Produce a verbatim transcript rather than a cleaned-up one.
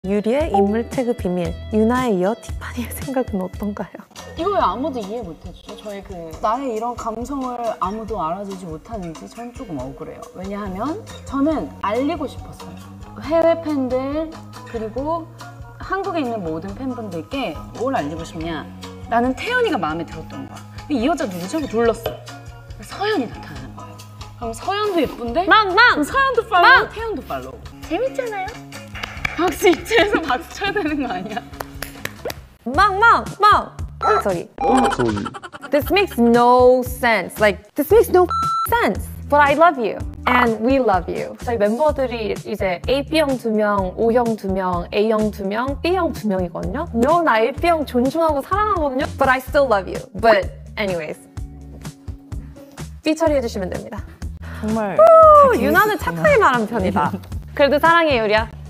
유리의 인물 태그 비밀. 유나에 이어 티파니의 생각은 어떤가요? 이거 왜 아무도 이해 못해주죠? 저의 그 나의 이런 감성을 아무도 알아주지 못하는지 저는 조금 억울해요. 왜냐하면 저는 알리고 싶었어요. 해외 팬들 그리고 한국에 있는 모든 팬분들께 뭘 알리고 싶냐? 나는 태연이가 마음에 들었던 거야. 근데 이 여자 누구지? 하고 눌렀어. 서연이 나타나는 거예요. 그럼 서연도 예쁜데? 망! 망! 그럼 서연도 팔로우, 태연도 팔로우. 재밌잖아요? 박수 이쯤에서 박수 쳐야 되는 거 아니야? 망! 망! 망! Sorry. Sorry. This makes no sense. Like, this makes no sense. But I love you. And we love you. 저희 멤버들이 이제 에이비형 두 명, O형 두 명, A형 두 명, B형 두 명이거든요. 너 나 에이비형 존중하고 사랑하거든요. But I still love you. But anyways. B 처리해주시면 됩니다. 정말 오, 유나는 착하게 말한 편이다. 그래도 사랑해, 유리야.